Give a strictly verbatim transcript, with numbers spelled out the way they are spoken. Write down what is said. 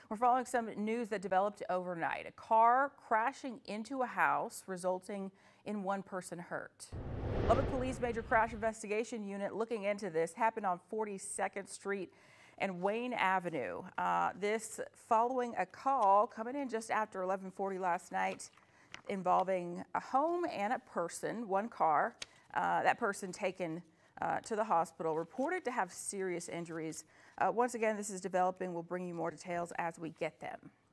We're following some news that developed overnight. A car crashing into a house, resulting in one person hurt. Lubbock Police Major Crash Investigation Unit looking into this happened on forty-second Street and Wayne Avenue. Uh, this following a call coming in just after eleven forty last night involving a home and a person, one car. Uh, that person taken uh, to the hospital, reported to have serious injuries. Uh, once again, this is developing. We'll bring you more details as we get them.